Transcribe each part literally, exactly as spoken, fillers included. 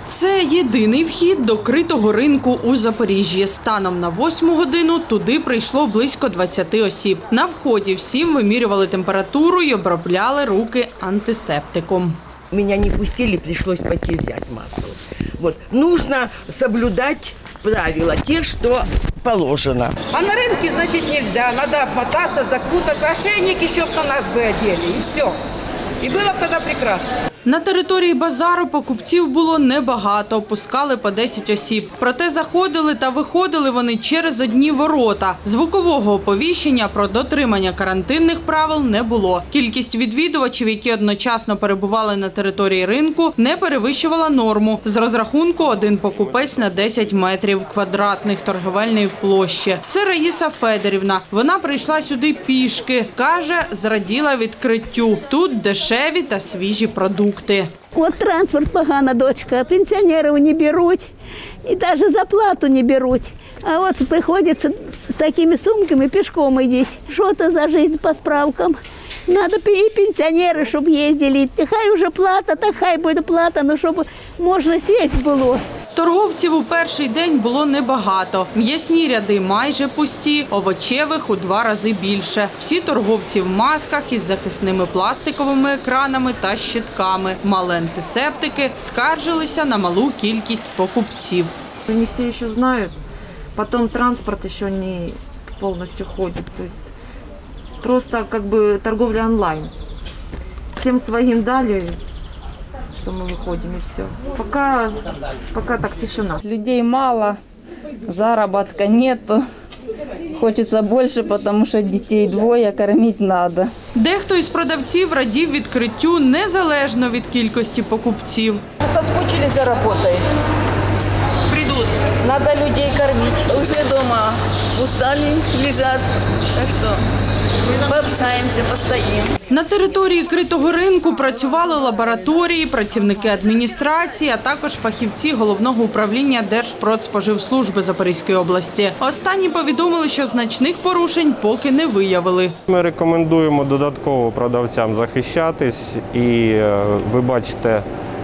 Це єдиний вхід до критого ринку у Запоріжжі. Станом на восьму годину туди прийшло близько двадцяти осіб. На вході всім вимірювали температуру і обробляли руки антисептиком. Меня не пустили, пришлось пойти взять маску. Вот. Нужно соблюдать правила, те, что положено. А на рынке, значит, нельзя. Надо обмотаться, закутаться. Ошейник еще бы на нас бы одели. И все. И было бы тогда прекрасно. На території базару покупців було небагато, пускали по десять осіб. Проте заходили та виходили вони через одні ворота. Звукового оповіщення про дотримання карантинних правил не було. Кількість відвідувачів, які одночасно перебували на території ринку, не перевищувала норму. З розрахунку один покупець на десять метрів квадратних торговельної площі. Це Раїса Федорівна. Вона прийшла сюди пішки. Каже, зраділа відкриттю. Тут дешеві та свіжі продукти. От транспорт погано, дочка, пенсіонерів не беруть і навіть зарплату не беруть. А от приходиться з такими сумками пішком йти. Що це за життя по справкам? Надо і пенсіонери, щоб їздили. Хай вже плата, та хай буде плата, але щоб можна сісти було. Торговців у перший день було небагато. М'ясні ряди майже пусті, овочевих у два рази більше. Всі торговці в масках із захисними пластиковими екранами та щитками. Мали антисептики, скаржилися на малу кількість покупців. Не все еще знают, потом транспорт еще не полностью ходит, то есть просто как бы торговля онлайн. Всем своим дали, что мы выходим, и все. Пока, пока так тишина. Людей мало, заработка нету. Хочется больше, потому что детей двое, кормить надо. Дехто із продавців радів відкриттю незалежно від кількості покупців. Соскучились за работой. Придут. Надо людей кормить. Уже дома устали, лежат, так что пообщаемся, постоим. На території критого ринку працювали лабораторії, працівники адміністрації, а також фахівці Головного управління Держпродспоживслужби Запорізької області. Останні повідомили, що значних порушень поки не виявили. Ми рекомендуємо додатково продавцям захищатись і ви бачите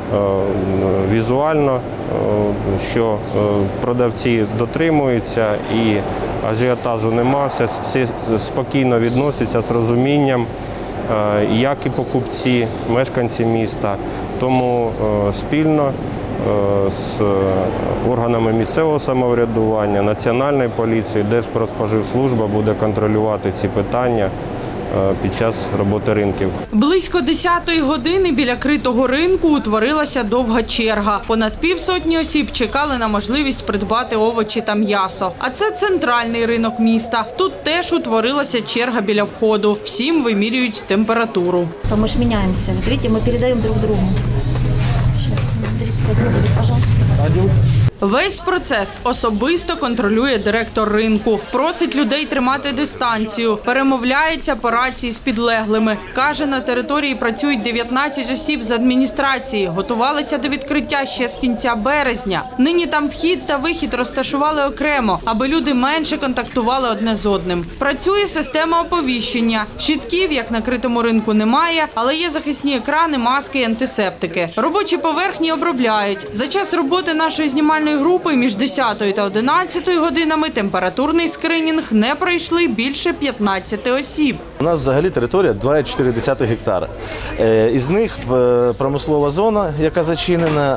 візуально, що продавці дотримуються і ажіотажу нема, всі спокійно відносяться з розумінням, як і покупці, мешканці міста. Тому спільно з органами місцевого самоврядування, Національною поліцією, Держпродспоживслужба буде контролювати ці питання під час роботи ринків. Близько десятої години біля критого ринку утворилася довга черга. Понад півсотні осіб чекали на можливість придбати овочі та м'ясо. А це центральний ринок міста. Тут теж утворилася черга біля входу. Всім вимірюють температуру. Мы ж меняемся. Вот видите, мы передаем друг другу. Сейчас, тридцать пять будет, пожалуйста. Весь процес особисто контролює директор ринку. Просить людей тримати дистанцію, перемовляється по рації з підлеглими. Каже, на території працюють дев'ятнадцять осіб з адміністрації. Готувалися до відкриття ще з кінця березня. Нині там вхід та вихід розташували окремо, аби люди менше контактували одне з одним. Працює система оповіщення. Щитків, як на критому ринку, немає, але є захисні екрани, маски і антисептики. Робочі поверхні обробляють. За час роботи нашої знімальної групи між десятою та одинадцятою годинами температурний скринінг не пройшли більше п'ятнадцяти осіб. У нас взагалі територія два цілих чотири десятих гектара. Із них промислова зона, яка зачинена,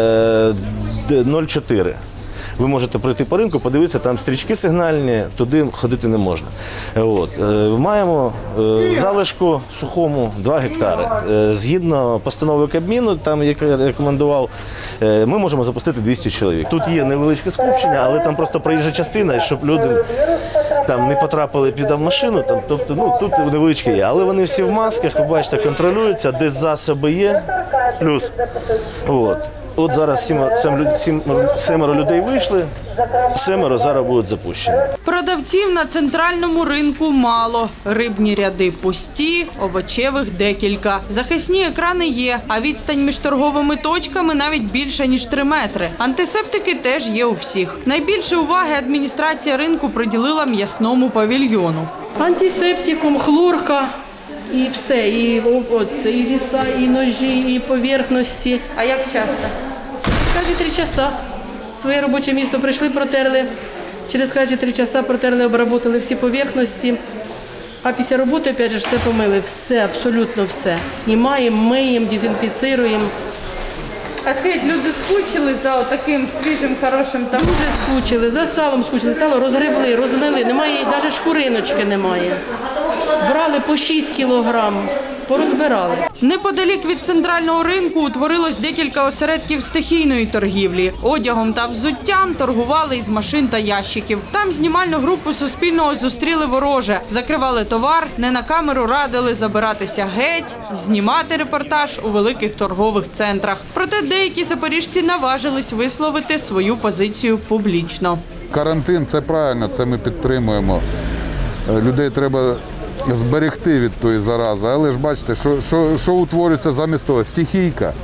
нуль цілих чотири. Ви можете пройти по ринку, подивитися, там стрічки сигнальні, туди ходити не можна. От. Маємо залишку сухому два гектари. Згідно постанови Кабміну, там, як я рекомендував, ми можемо запустити двісті чоловік. Тут є невеличке скупчення, але там просто проїжджа частина, щоб люди там не потрапили під машину. Там, тобто, ну, тут невеличке є. Але вони всі в масках, ви бачите, контролюються, десь засоби є, плюс. От. От зараз сім, сім, сім, семеро людей вийшли, семеро зараз будуть запущені. Продавців на центральному ринку мало. Рибні ряди пусті, овочевих декілька. Захисні екрани є, а відстань між торговими точками навіть більше, ніж три метри. Антисептики теж є у всіх. Найбільше уваги адміністрація ринку приділила м'ясному павільйону. Антисептикум, хлорка. І все, і, от, і віса, і ножі, і поверхності. А як часто? кожні три часа своє робоче місто прийшли, протерли. Через кожні три часа протерли, обработали всі поверхності. А після роботи, опять же, все помили. Все, абсолютно все. Знімаємо, миємо, дезінфіцируємо. А скажіть, люди скучили за таким свіжим, хорошим там? Дуже скучили, за салом скучили. Сало розгребли, розмили, немає, навіть шкуриночки немає. Брали по шість кілограм, порозбирали. Неподалік від центрального ринку утворилось декілька осередків стихійної торгівлі. Одягом та взуттям торгували із машин та ящиків. Там знімальну групу Суспільного зустріли вороже. Закривали товар, не на камеру радили забиратися геть, знімати репортаж у великих торгових центрах. Проте деякі запоріжці наважились висловити свою позицію публічно. Карантин – це правильно, це ми підтримуємо. Людей треба зберегти від тої зарази, але ж бачите, що, що, що утворюється замість того? Стихійка.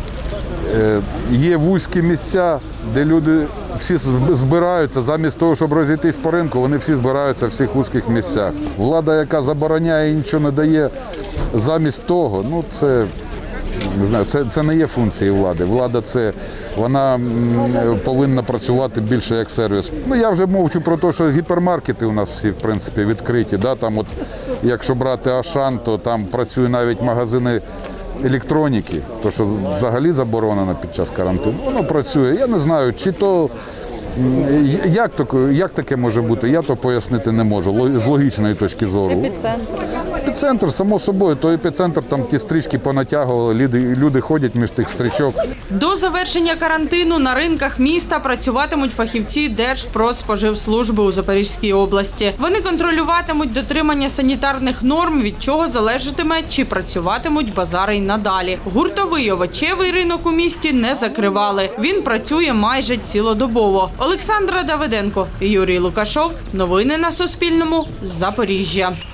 Е, є вузькі місця, де люди всі збираються, замість того, щоб розійтись по ринку, вони всі збираються в всіх вузьких місцях. Влада, яка забороняє і нічого не дає замість того, ну це... Не знаю, це, це не є функції влади. Влада це, вона м, повинна працювати більше як сервіс. Ну, я вже мовчу про те, що гіпермаркети у нас всі, в принципі, відкриті. Да? Там от, якщо брати Ашан, то там працюють навіть магазини електроніки, то що взагалі заборонено під час карантину. Воно працює. Я не знаю, чи то, як, то, як таке може бути, я то пояснити не можу, з логічної точки зору. Епіцентр. Епіцентр, само собою, то епіцентр, там ті стрічки понатягували, люди, люди ходять між тих стрічок. До завершення карантину на ринках міста працюватимуть фахівці Держпродспоживслужби у Запорізькій області. Вони контролюватимуть дотримання санітарних норм, від чого залежатиме, чи працюватимуть базари й надалі. Гуртовий овочевий ринок у місті не закривали. Він працює майже цілодобово. Олександра Давиденко, Юрій Лукашов. Новини на Суспільному. Запоріжжя.